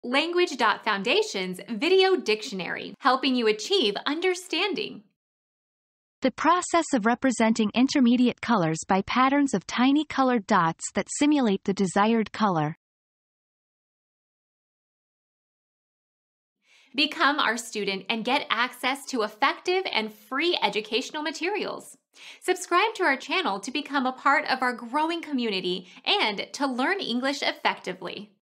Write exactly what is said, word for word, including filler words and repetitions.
Language.Foundation's Video Dictionary, helping you achieve understanding. The process of representing intermediate colors by patterns of tiny colored dots that simulate the desired color. Become our student and get access to effective and free educational materials. Subscribe to our channel to become a part of our growing community and to learn English effectively.